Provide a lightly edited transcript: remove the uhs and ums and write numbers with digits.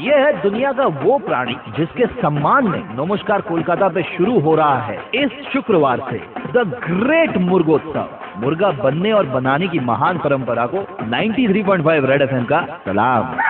ये है दुनिया का वो प्राणी जिसके सम्मान में नमस्कार कोलकाता पे शुरू हो रहा है इस शुक्रवार से द ग्रेट मुर्गोत्सव। मुर्गा बनने और बनाने की महान परंपरा को 93.5 रेड एफएम का सलाम।